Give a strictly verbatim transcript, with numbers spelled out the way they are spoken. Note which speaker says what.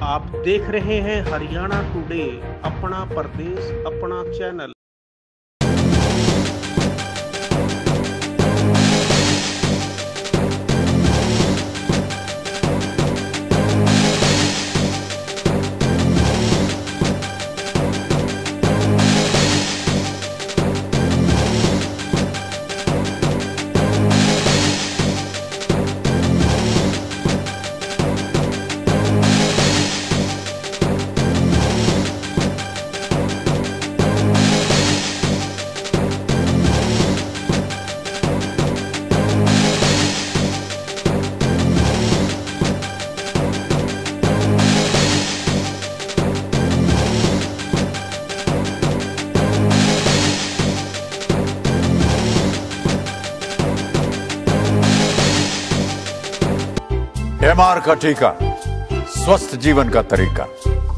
Speaker 1: आप देख रहे हैं हरियाणा टुडे, अपना प्रदेश अपना चैनल।
Speaker 2: एम आर का टीका, स्वस्थ जीवन का तरीका।